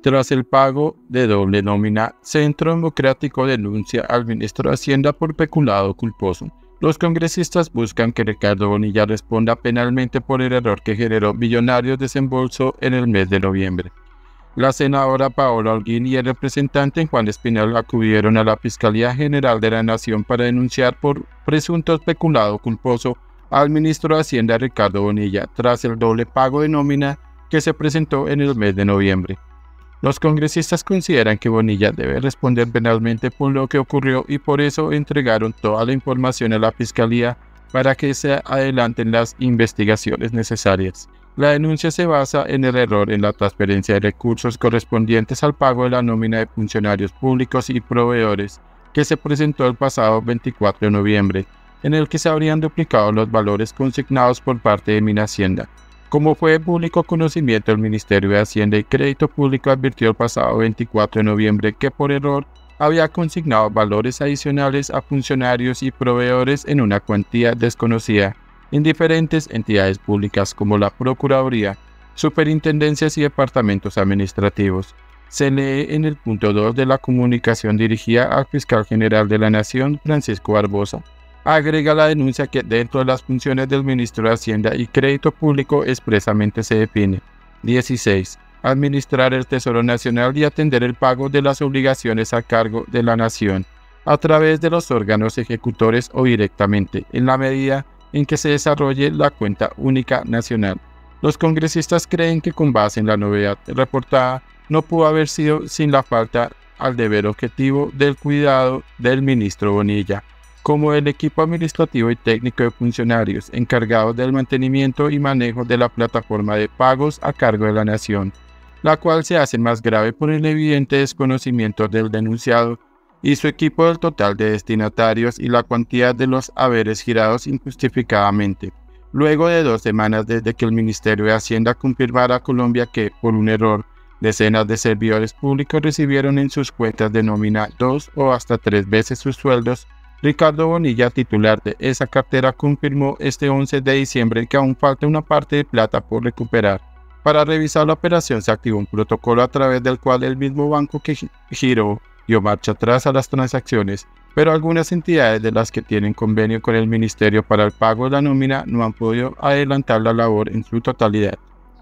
Tras el pago de doble nómina, Centro Democrático denuncia al ministro de Hacienda por peculado culposo. Los congresistas buscan que Ricardo Bonilla responda penalmente por el error que generó millonarios desembolso en el mes de noviembre. La senadora Paola Holguín y el representante Juan Espinal acudieron a la Fiscalía General de la Nación para denunciar por presunto peculado culposo al ministro de Hacienda Ricardo Bonilla tras el doble pago de nómina que se presentó en el mes de noviembre. Los congresistas consideran que Bonilla debe responder penalmente por lo que ocurrió y por eso entregaron toda la información a la Fiscalía para que se adelanten las investigaciones necesarias. La denuncia se basa en el error en la transferencia de recursos correspondientes al pago de la nómina de funcionarios públicos y proveedores que se presentó el pasado 24 de noviembre, en el que se habrían duplicado los valores consignados por parte de Minhacienda. Como fue de público conocimiento, el Ministerio de Hacienda y Crédito Público advirtió el pasado 24 de noviembre que por error había consignado valores adicionales a funcionarios y proveedores en una cuantía desconocida en diferentes entidades públicas como la Procuraduría, Superintendencias y Departamentos Administrativos. Se lee en el punto 2 de la comunicación dirigida al Fiscal General de la Nación, Francisco Barbosa. Agrega la denuncia que dentro de las funciones del ministro de Hacienda y Crédito Público expresamente se define: 16. Administrar el Tesoro Nacional y atender el pago de las obligaciones a cargo de la Nación, a través de los órganos ejecutores o directamente, en la medida en que se desarrolle la cuenta única nacional. Los congresistas creen que con base en la novedad reportada, no pudo haber sido sin la falta al deber objetivo del cuidado del ministro Bonilla, como el equipo administrativo y técnico de funcionarios encargados del mantenimiento y manejo de la plataforma de pagos a cargo de la Nación, la cual se hace más grave por el evidente desconocimiento del denunciado y su equipo del total de destinatarios y la cuantía de los haberes girados injustificadamente. Luego de 2 semanas desde que el Ministerio de Hacienda confirmara a Colombia que, por un error, decenas de servidores públicos recibieron en sus cuentas de nómina 2 o hasta 3 veces sus sueldos, Ricardo Bonilla, titular de esa cartera, confirmó este 11 de diciembre que aún falta una parte de plata por recuperar. Para revisar la operación se activó un protocolo a través del cual el mismo banco que giró dio marcha atrás a las transacciones, pero algunas entidades de las que tienen convenio con el Ministerio para el pago de la nómina no han podido adelantar la labor en su totalidad.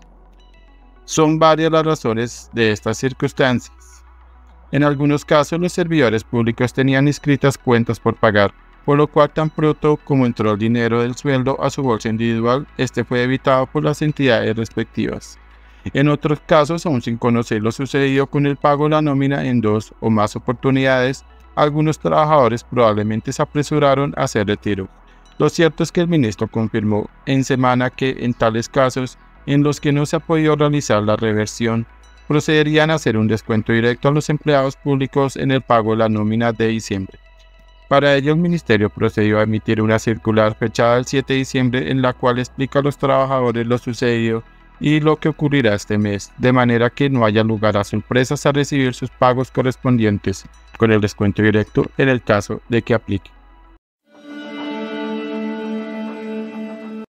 Son varias las razones de estas circunstancias. En algunos casos, los servidores públicos tenían inscritas cuentas por pagar, por lo cual tan pronto como entró el dinero del sueldo a su bolsa individual, este fue evitado por las entidades respectivas. En otros casos, aún sin conocer lo sucedido con el pago de la nómina en 2 o más oportunidades, algunos trabajadores probablemente se apresuraron a hacer retiro. Lo cierto es que el ministro confirmó en semana que en tales casos, en los que no se ha podido realizar la reversión, procederían a hacer un descuento directo a los empleados públicos en el pago de la nómina de diciembre. Para ello, el ministerio procedió a emitir una circular fechada el 7 de diciembre en la cual explica a los trabajadores lo sucedido y lo que ocurrirá este mes, de manera que no haya lugar a sorpresas a recibir sus pagos correspondientes con el descuento directo en el caso de que aplique.